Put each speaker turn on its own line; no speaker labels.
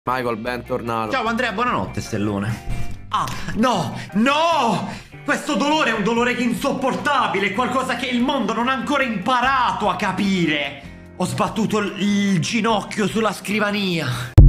Michael, bentornato.
Ciao Andrea, buonanotte stellone. Ah, no, no! Questo dolore è un dolore insopportabile, è qualcosa che il mondo non ha ancora imparato a capire. Ho sbattuto il ginocchio sulla scrivania.